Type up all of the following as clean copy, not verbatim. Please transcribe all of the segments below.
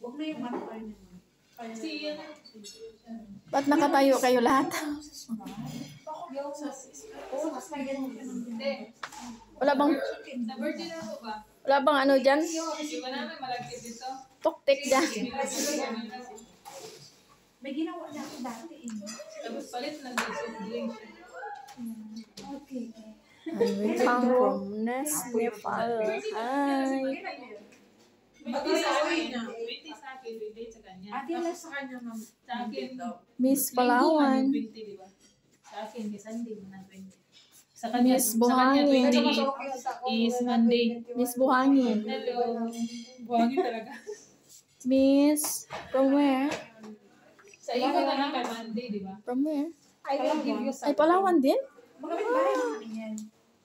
Huwag na yung ano kayo. Ba't nakatayo kayo lahat? Wala bang ano dyan? Tuktik dyan. May ginawa na ako dati eh. Tapos palit lang din. Okay. And we come from Nepal. Hi. Sa akin, 20 sa kanya. Ate lang sa kanya, ma'am. Sa akin, Miss Palawan. 20, di ba? Sa akin, kay Sunday, na 20. Sa kanya, Miss Buhangin. 20 is Monday. Miss Buhangin. Hello. Buhangin talaga. Miss, from where? Sa iyo na lang kay Monday, di ba? From where? I will give you Ay, Palawan din? Mga bahay naman yan.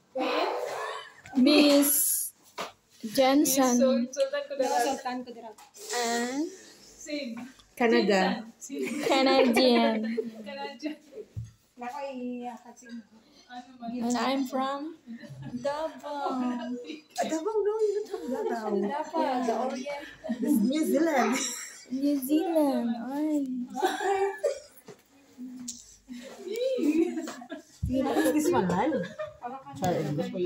Miss Jensen. Sultan ko dira. And Same. Canada. Canadian. Canadian. Nako, iyakat siya. Ano man. And I'm from Davao. Adabang no, yun ang Davao. Dapat, sa Orient. New Zealand. New Zealand. Ay. This one live. Sorry.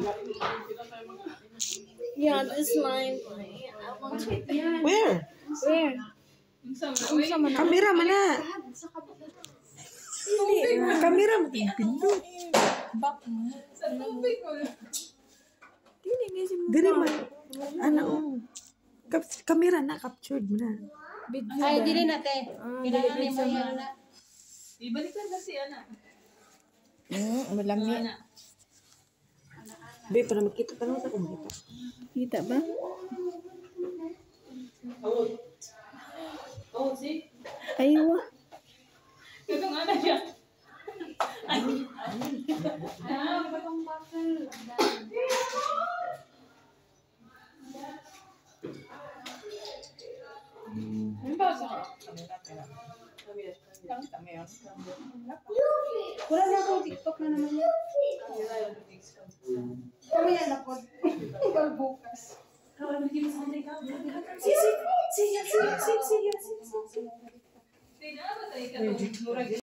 Yeah, this line. I want to. Where? Where? Kamera mana? Kamera mo pindot. Sa tubig mo. Dili man. Ano? Kamera na captured mo na. Ay, dili na, te. Kailangan ni mo yan na. Ibalikan kasi, anak. Malami. Anak. Be, para makita pa naman sa kumita. Kita ba? Oh, see? Aywa. Itong anak siya. Wala na po, TikTok na naman yan. Kami yan na po. Ikaw bukas. Sige, sige. Sige,